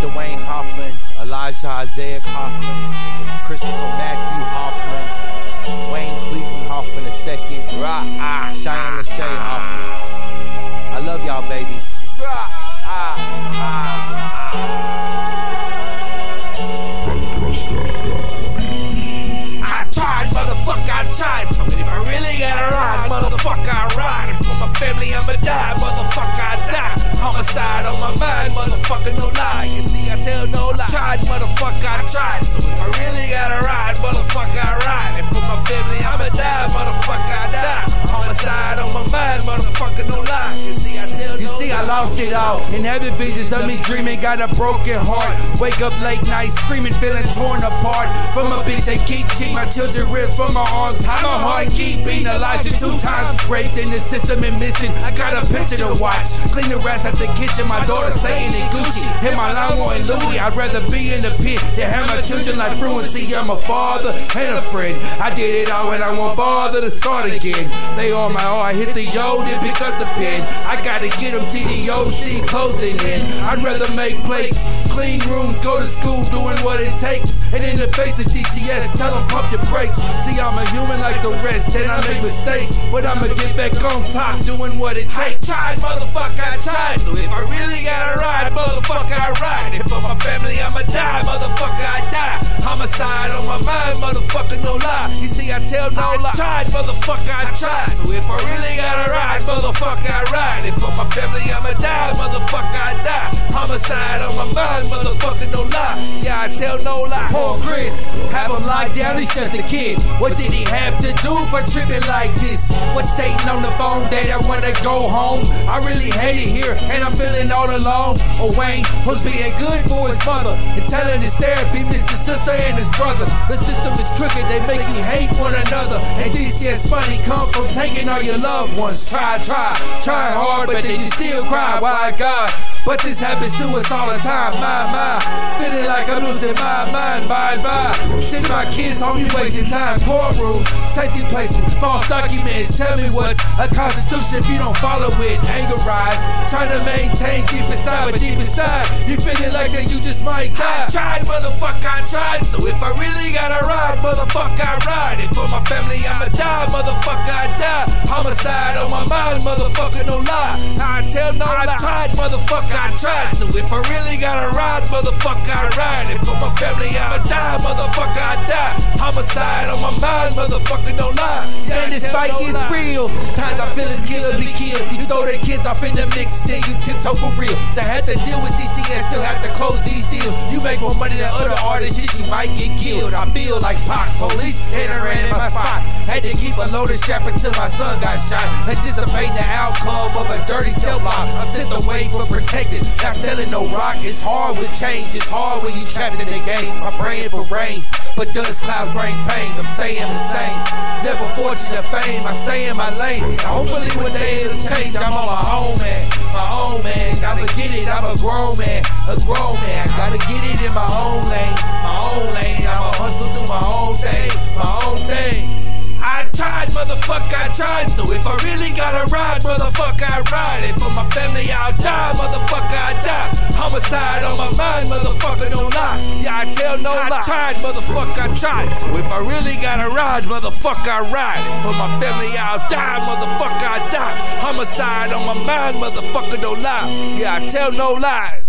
Dwayne Hoffman, Elijah Isaiah Hoffman, Christopher Matthew Hoffman, Wayne Cleveland Hoffman II, Cheyenne Lachey Hoffman. I love y'all babies. I tried, motherfucker, I tried. So if I really gotta ride, motherfucker, I ride. And for my family, I'ma die, motherfucker, I die. Homicide on my mind, motherfucker, no lie. You see, I tell no lie. Tried, motherfucker, I tried. So if I really gotta ride, motherfucker, I ride. And for my family, I'ma die, motherfucker, I die. Homicide on my mind, motherfucker, no lie. You see, I tell no lie. I lost it all. In heavy visions of me dreaming, got a broken heart. Wake up late night screaming, feeling torn apart. From a bitch they keep cheating, my children ripped from my arms. How my heart keep beating. Elijah 2 times raped in the system and missing. I got a picture to watch. Clean the rats at the kitchen, my daughter saying it Gucci. Hit my Lamo and Louis. I'd rather be in the pit than have my children like fluency. I'm a father and a friend. I did it all and I won't bother to start again. They on my all, I hit the yo, then pick up the pen. I gotta get them TDOC closing in. I'd rather make plates, clean rooms, go to school doing what it takes. And in the face of DCS, tell them pump your brakes. See, I'm a human like the rest and I make mistakes, but I'ma get back on top doing what it takes. I tried, motherfucker, I tried. So if I really gotta ride, motherfucker, I ride. And for my family, I'ma die, motherfucker, I die. Homicide on my mind, motherfucker, no lie. You see, I tell no lie. I tried, motherfucker, I tried. So if I really gotta ride, motherfucker, I ride. And for my family, I'ma die, motherfucker, I die. Homicide on my mind, motherfucker, no lie. Yeah, I tell no lie. Poor Chris, have him locked down, he's just a kid. What did he have to do for tripping like this? What's stating on the phone that I wanna go home? I really hate it here, and I'm feeling all alone. Oh, Wayne, who's being good for his mother and telling his therapy, miss his sister and his brothers. The system is crooked, they make you hate one another. And DCS money come from taking all your loved ones. Try hard, but then you still cry. Why, God? But this happens to us all the time. My, feeling like I'm losing my mind. Bye. Send my kids home, you wasting time. Courtrooms, safety placement, false documents. Tell me what's a constitution if you don't follow it. Anger rise, trying to maintain deep inside, but deep inside, you feeling like that you just might die. I tried, motherfucker, I tried. So if I really gotta ride, motherfucker, I ride. And for my family, I'ma die, motherfucker, I die. Homicide on my mind, motherfucker, no lie. I tell no lie. I tried, motherfucker, I tried. So if I really gotta ride, motherfucker, I ride. And for my family, I'ma die, motherfucker, I die. Homicide on my mind, motherfucker, no lie. Man, this fight is real. Sometimes I feel it's killer be killed. You throw their kids off in the mix, then you tiptoe for real. To have to deal with DCS, still have to close these deals. You make more money than other artists, shit, you might get killed. I feel like Pac, police ran in my spot. Had to keep a loaded strap until my son got shot. Anticipating the outcome of a dirty cell block. I'm sent away for protected, not selling no rock. It's hard with change, it's hard when you trapped in the game. I'm praying for rain, but dust clouds bring pain. I'm staying the same, never fortunate fame. I stay in my lane, hopefully one day it'll change. I'm on my own man, gotta get it. I'm a grown man, gotta get it in my own lane, I'ma hustle, do my own thing. I tried, motherfucker, I tried. So if I really gotta ride, motherfucker, I ride. And for my family, I'll die, motherfucker, I die. Homicide on my mind, motherfucker, don't lie. Yeah, I tell no lie. I tried, motherfucker, I tried. So if I really gotta ride, motherfucker, I ride. And for my family, I'll die, motherfucker, I die. Homicide on my mind, motherfucker, don't lie. Yeah, I tell no lies.